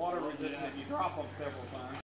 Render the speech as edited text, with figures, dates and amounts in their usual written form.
water resistant if you drop them several times.